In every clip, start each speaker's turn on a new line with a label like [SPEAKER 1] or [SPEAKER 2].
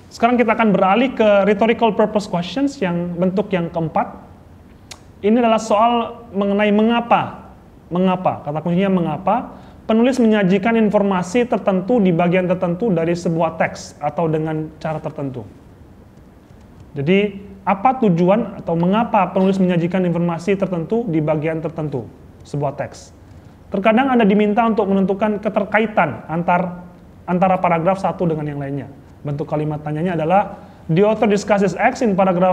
[SPEAKER 1] Sekarang kita akan beralih ke rhetorical purpose questions yang bentuk yang keempat. Ini adalah soal mengenai mengapa. Mengapa, kata kuncinya mengapa. Penulis menyajikan informasi tertentu di bagian tertentu dari sebuah teks atau dengan cara tertentu. Jadi, apa tujuan atau mengapa penulis menyajikan informasi tertentu di bagian tertentu sebuah teks? Terkadang Anda diminta untuk menentukan keterkaitan antara paragraf satu dengan yang lainnya. Bentuk kalimat tanyanya adalah the author discusses X in paragraph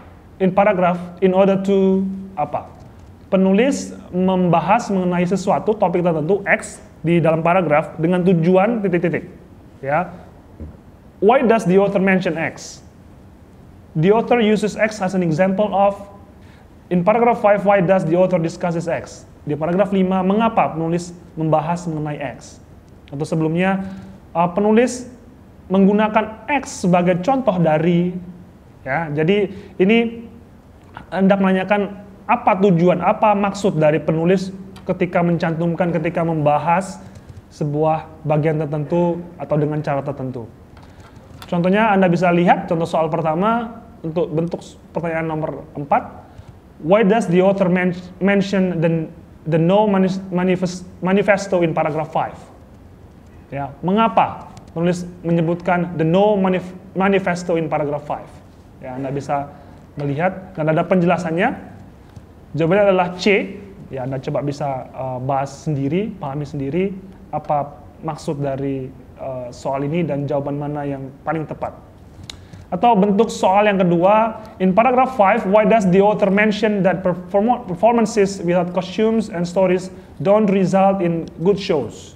[SPEAKER 1] in order to apa? Penulis membahas mengenai sesuatu topik tertentu X di dalam paragraf dengan tujuan titik-titik. Ya. Why does the author mention X? The author uses X as an example of in paragraph 5 why does the author discusses X? Di paragraf 5 mengapa penulis membahas mengenai X? Atau sebelumnya penulis menggunakan X sebagai contoh dari, ya, jadi ini hendak menanyakan apa tujuan, apa maksud dari penulis ketika mencantumkan, ketika membahas sebuah bagian tertentu atau dengan cara tertentu. Contohnya Anda bisa lihat, contoh soal pertama untuk bentuk pertanyaan nomor 4, why does the author mention the no manifesto in paragraph 5? Ya, mengapa penulis menyebutkan the no manifesto in paragraph 5. Ya, Anda bisa melihat dan ada penjelasannya. Jawabannya adalah C. Ya, Anda coba bisa bahas sendiri, pahami sendiri apa maksud dari soal ini dan jawaban mana yang paling tepat. Atau bentuk soal yang kedua, in paragraph 5, why does the author mention that performances without costumes and stories don't result in good shows?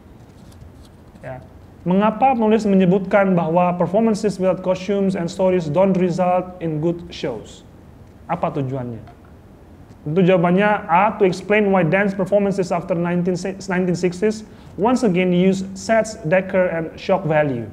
[SPEAKER 1] Ya. Mengapa penulis menyebutkan bahwa performances without costumes and stories don't result in good shows? Apa tujuannya? Tentu jawabannya A, to explain why dance performances after 1960s once again use sets, decor, and shock value.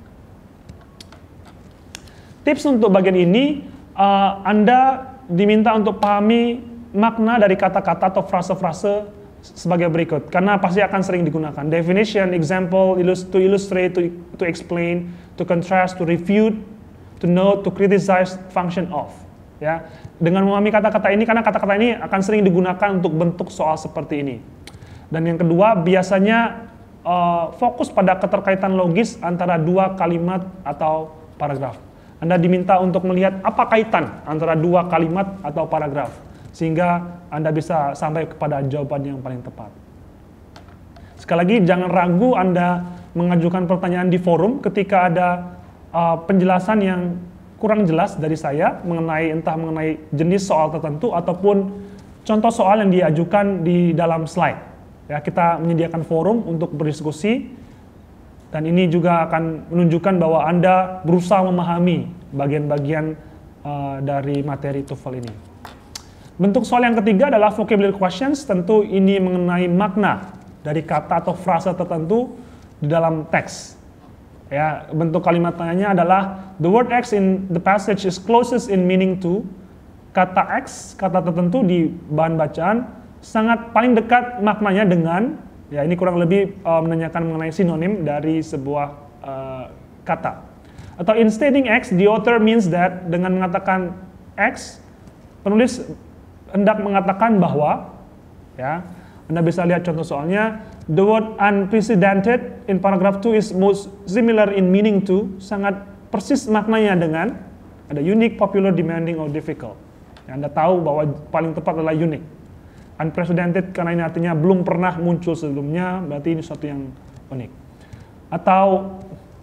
[SPEAKER 1] Tips untuk bagian ini, Anda diminta untuk pahami makna dari kata-kata atau frase-frase sebagai berikut, karena pasti akan sering digunakan. Definition, example, to illustrate, to explain, to contrast, to refute, to note, to criticize, function of. Ya, dengan memahami kata-kata ini, karena kata-kata ini akan sering digunakan untuk bentuk soal seperti ini. Dan yang kedua, biasanya fokus pada keterkaitan logis antara dua kalimat atau paragraf. Anda diminta untuk melihat apa kaitan antara dua kalimat atau paragraf, sehingga Anda bisa sampai kepada jawaban yang paling tepat. Sekali lagi, jangan ragu Anda mengajukan pertanyaan di forum ketika ada penjelasan yang kurang jelas dari saya entah mengenai jenis soal tertentu ataupun contoh soal yang diajukan di dalam slide. Ya, kita menyediakan forum untuk berdiskusi, dan ini juga akan menunjukkan bahwa Anda berusaha memahami bagian-bagian dari materi TOEFL ini. Bentuk soal yang ketiga adalah vocabulary questions. Tentu ini mengenai makna dari kata atau frase tertentu di dalam teks. Ya, bentuk kalimat tanyanya adalah the word X in the passage is closest in meaning to. Kata X, kata tertentu di bahan bacaan sangat paling dekat maknanya dengan, ya ini kurang lebih menanyakan mengenai sinonim dari sebuah kata. Atau in stating X, the author means that, dengan mengatakan X, penulis hendak mengatakan bahwa, ya, Anda bisa lihat contoh soalnya, the word unprecedented in paragraph 2 is most similar in meaning to, sangat persis maknanya dengan, ada unique, popular, demanding, or difficult. Ya, Anda tahu bahwa paling tepat adalah unique. Unprecedented karena ini artinya belum pernah muncul sebelumnya, berarti ini sesuatu yang unik. Atau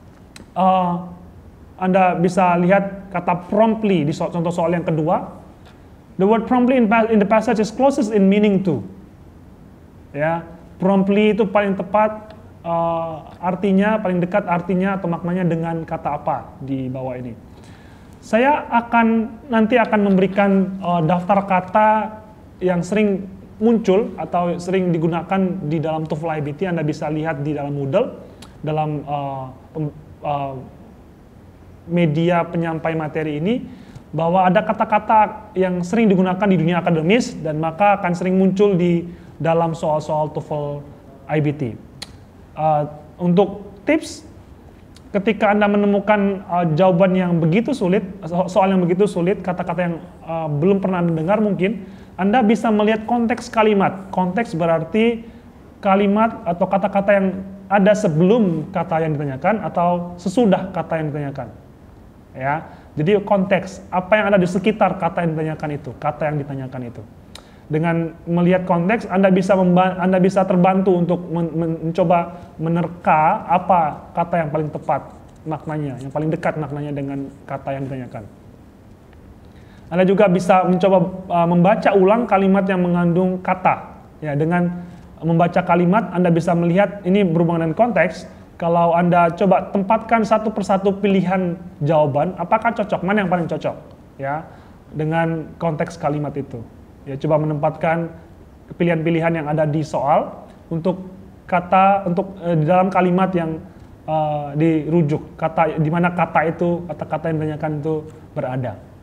[SPEAKER 1] Anda bisa lihat kata promptly di contoh soal yang kedua. The word promptly in the passage is closest in meaning to. Ya, promptly itu paling tepat artinya, paling dekat artinya atau maknanya dengan kata apa di bawah ini. Saya nanti akan memberikan daftar kata yang sering muncul atau sering digunakan di dalam TOEFL IBT. Anda bisa lihat di dalam Moodle, dalam media penyampai materi ini, bahwa ada kata-kata yang sering digunakan di dunia akademis dan maka akan sering muncul di dalam soal-soal TOEFL IBT. Untuk tips, ketika Anda menemukan jawaban yang begitu sulit, soal yang begitu sulit, kata-kata yang belum pernah Anda dengar mungkin, Anda bisa melihat konteks kalimat. Konteks berarti kalimat atau kata-kata yang ada sebelum kata yang ditanyakan atau sesudah kata yang ditanyakan. Ya, jadi konteks, apa yang ada di sekitar kata yang ditanyakan itu, kata yang ditanyakan itu. Dengan melihat konteks, Anda bisa terbantu untuk mencoba menerka apa kata yang paling tepat maknanya, yang paling dekat maknanya dengan kata yang ditanyakan. Anda juga bisa mencoba membaca ulang kalimat yang mengandung kata. Ya, dengan membaca kalimat, Anda bisa melihat ini berhubungan dengan konteks. Kalau Anda coba tempatkan satu persatu pilihan jawaban, apakah cocok, mana yang paling cocok, ya, dengan konteks kalimat itu. Ya, coba menempatkan pilihan-pilihan yang ada di soal untuk di dalam kalimat yang dirujuk, di mana kata itu, kata-kata yang ditanyakan itu berada.